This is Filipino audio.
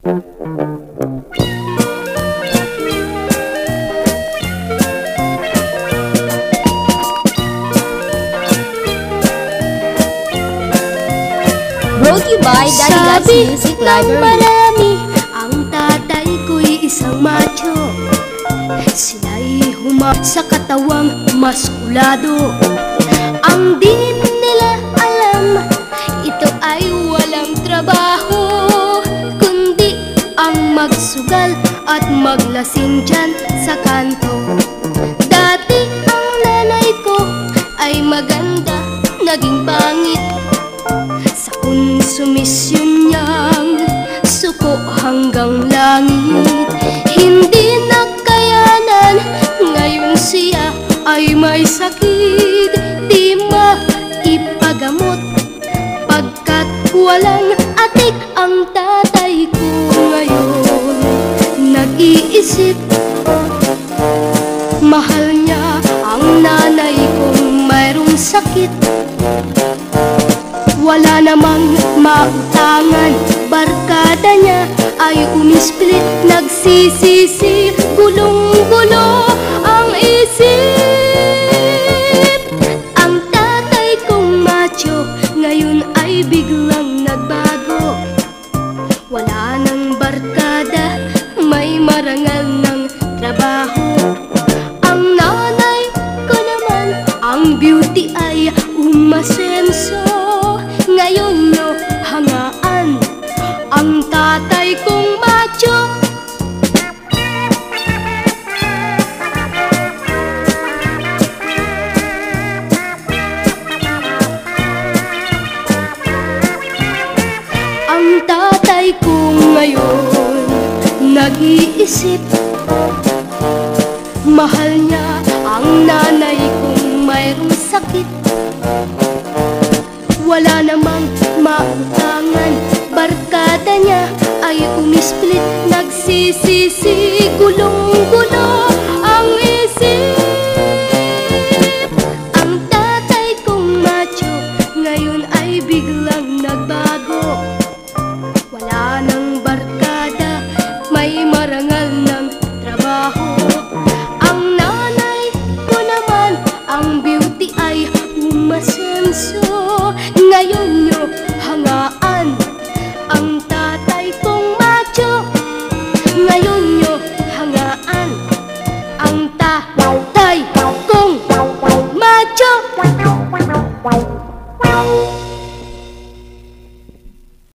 Brought to you by Daddy God's Music Library. Marami, ang tatay ko'y isang macho. Sila'y sa katawang maskulado. Ang di nila alam, ito ay walang trabaho, kundi ang magsugal at maglasing dyan sa kanto. Dati ang nanay ko ay maganda, naging pangit sa konsumisyon niyang suko hanggang langit. Hindi nakayanan, ngayon siya ay may sakit, di maipagamot pagkat walang atik. Ang tatay ko ngayon nag-iisip, mahal niya ang nanay kong mayroong sakit. Wala namang mautangan, barkada niya ay umisplit, nagsisisi, gulong-gulo ang isip. Ang tatay kong macho ngayon ay biglang nagbago. Wala nang barkada, may marangal ng trabaho. Ang nanay ko naman, ang beauty ay umasenso. Ngayon nyo hangaan ang tatay kong macho. Ang tatay kong ngayon nag-iisip, mahal niya ang nanay kong mayroong sakit. Wala namang mautangan,